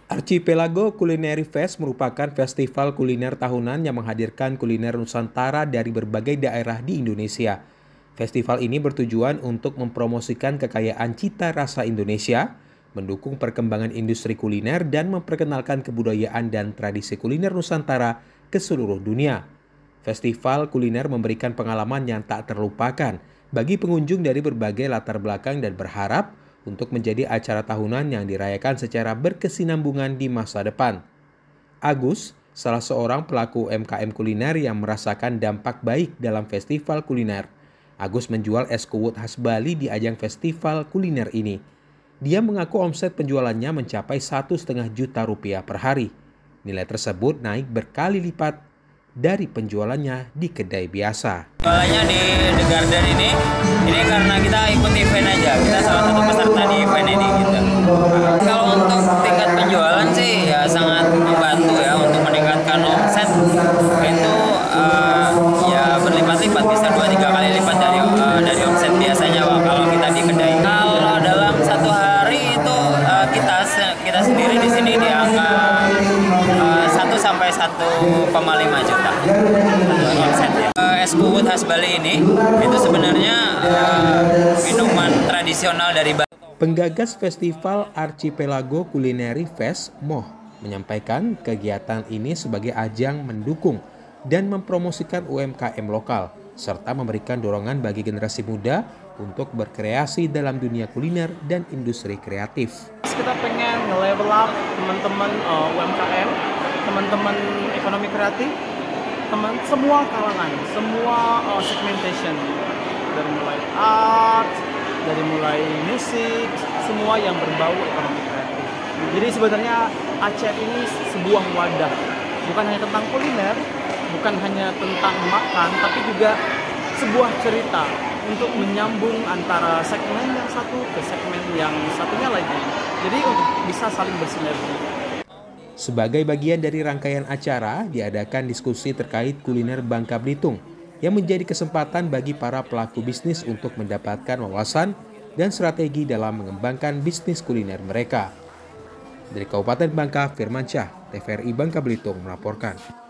Archipelago Culinary Fest merupakan festival kuliner tahunan yang menghadirkan kuliner Nusantara dari berbagai daerah di Indonesia. Festival ini bertujuan untuk mempromosikan kekayaan cita rasa Indonesia, mendukung perkembangan industri kuliner, dan memperkenalkan kebudayaan dan tradisi kuliner Nusantara ke seluruh dunia. Festival kuliner memberikan pengalaman yang tak terlupakan bagi pengunjung dari berbagai latar belakang dan berharap untuk menjadi acara tahunan yang dirayakan secara berkesinambungan di masa depan. Agus, salah seorang pelaku UMKM kuliner yang merasakan dampak baik dalam festival kuliner. Agus menjual es kuwut khas Bali di ajang festival kuliner ini. Dia mengaku omset penjualannya mencapai 1,5 juta rupiah per hari. Nilai tersebut naik berkali lipat dari penjualannya di kedai biasa. Jualannya di The Garden ini karena kita ikut event aja, kita salah satu peserta di event ini gitu. Kalau untuk tingkat penjualan sih ya sangat membantu ya untuk meningkatkan omset itu ya berlipat-lipat, bisa 2-3 kali lipat dari omset biasanya kalau kita di kedai. Kalau dalam satu hari itu kita sendiri di sini di angka 1 sampai 1,5 juta omsetnya. Es kuwut khas Bali ini itu sebenarnya minuman tradisional dari Bali. Penggagas festival Archipelago Culinary Fest, Moh, menyampaikan kegiatan ini sebagai ajang mendukung dan mempromosikan UMKM lokal, serta memberikan dorongan bagi generasi muda untuk berkreasi dalam dunia kuliner dan industri kreatif. Kita pengen nge-level up teman-teman UMKM, teman-teman ekonomi kreatif, semua kalangan, semua segmentation, dari mulai art, dari mulai musik, semua yang berbau ekonomi kreatif. Jadi sebenarnya ACF ini sebuah wadah, bukan hanya tentang kuliner, bukan hanya tentang makan, tapi juga sebuah cerita untuk menyambung antara segmen yang satu ke segmen yang satunya lagi. Jadi untuk bisa saling bersinergi. Sebagai bagian dari rangkaian acara, diadakan diskusi terkait kuliner Bangka Belitung yang menjadi kesempatan bagi para pelaku bisnis untuk mendapatkan wawasan dan strategi dalam mengembangkan bisnis kuliner mereka. Dari Kabupaten Bangka, Firmansyah, TVRI Bangka Belitung melaporkan.